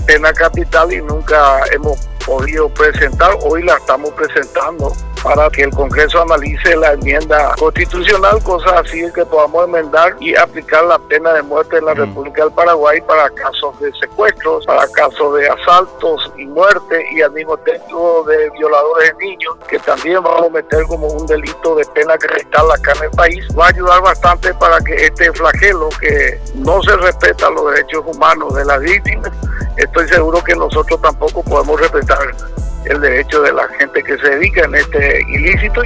pena capital y nunca hemos podido presentar. Hoy la estamos presentando para que el Congreso analice la enmienda constitucional, cosas así que podamos enmendar y aplicar la pena de muerte en la República del Paraguay para casos de secuestros, para casos de asaltos y muerte, y al mismo tiempo de violadores de niños, que también vamos a meter como un delito de pena capital acá en el país. Va a ayudar bastante para que este flagelo, que no se respeta los derechos humanos de las víctimas, estoy seguro que nosotros tampoco podemos respetar el derecho de la gente que se dedica en este ilícito.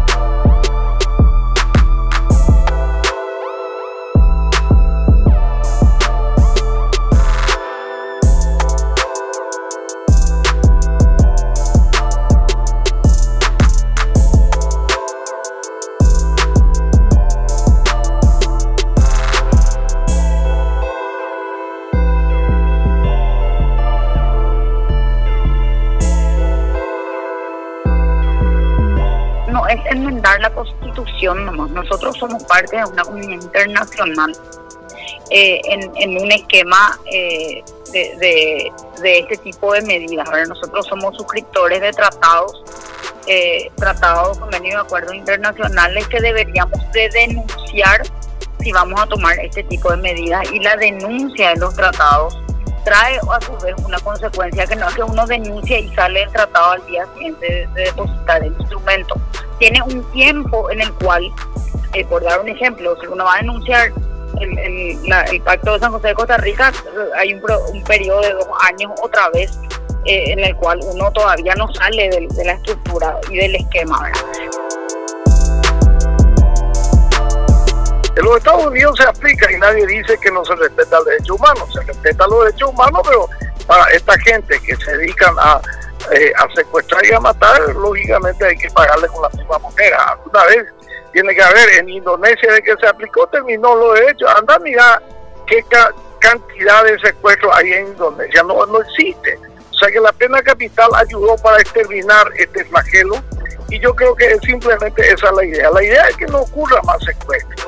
No es enmendar la Constitución nomás. Nosotros somos parte de una comunidad internacional en un esquema de este tipo de medidas. ¿Verdad? Nosotros somos suscriptores de tratados, convenios y acuerdos internacionales que deberíamos de denunciar si vamos a tomar este tipo de medidas, y la denuncia de los tratados trae a su vez una consecuencia, que no es que uno denuncie y sale el tratado al día siguiente de depositar el instrumento. Tiene un tiempo en el cual, por dar un ejemplo, si uno va a denunciar el Pacto de San José de Costa Rica, hay un periodo de 2 años otra vez en el cual uno todavía no sale de la estructura y del esquema, ¿verdad? En los Estados Unidos se aplica y nadie dice que no se respeta el derecho humano. Se respeta los derechos humanos, pero para esta gente que se dedican a secuestrar y a matar, lógicamente hay que pagarle con la misma moneda. Alguna vez tiene que haber. En Indonesia, de que se aplicó, terminó los derechos. Anda a mirar qué cantidad de secuestros hay en Indonesia. No existe. O sea que la pena capital ayudó para exterminar este flagelo, y yo creo que simplemente esa es la idea. La idea es que no ocurra más secuestros.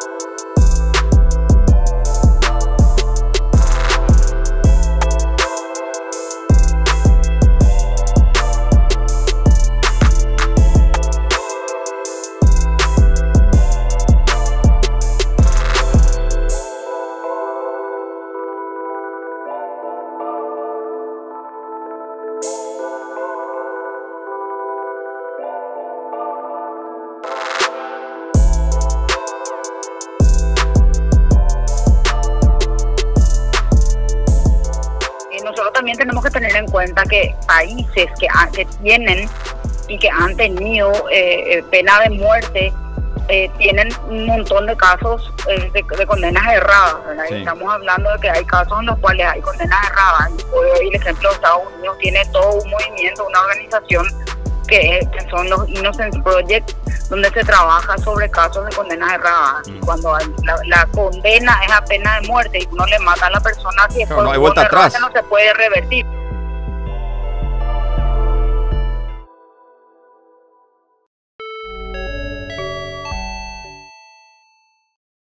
Nosotros también tenemos que tener en cuenta que países que tienen y que han tenido pena de muerte tienen un montón de casos de condenas erradas, ¿verdad? Sí. Estamos hablando de que hay casos en los cuales hay condenas erradas. Hoy el ejemplo de Estados Unidos tiene todo un movimiento, una organización que son los Innocence Project, donde se trabaja sobre casos de condenas erradas. Cuando la condena es a pena de muerte y uno le mata a la persona, si es no hay vuelta atrás, no se puede revertir.